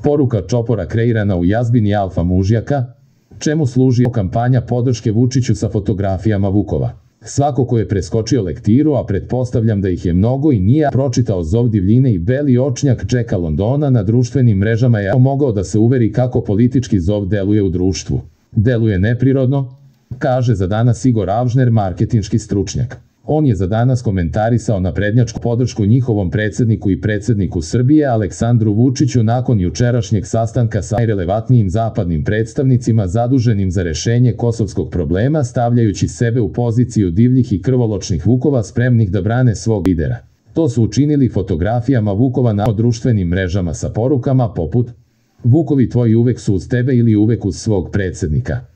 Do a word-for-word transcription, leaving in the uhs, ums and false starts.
Poruka čopora kreirana u jazbini alfa mužjaka? Čemu služi kampanja podrške Vučiću sa fotografijama Vukova? Svako ko je preskočio lektiru, a pretpostavljam da ih je mnogo i nije pročitao Zov divljine i Beli očnjak Jacka Londona na društvenim mrežama, je mogao da se uveri kako politički zov deluje u društvu. Deluje neprirodno, kaže za danas Igor Avžner, marketinški stručnjak. On je za danas komentarisao naprednjačku podršku njihovom predsjedniku i predsjedniku Srbije Aleksandru Vučiću nakon jučerašnjeg sastanka sa najrelevantnijim zapadnim predstavnicima zaduženim za rešenje kosovskog problema, stavljajući sebe u poziciju divljih i krvoločnih Vukova spremnih da brane svog lidera. To su učinili fotografijama Vukova na društvenim mrežama sa porukama poput: Vukovi tvoji uvek su uz tebe ili uvek uz svog predsjednika.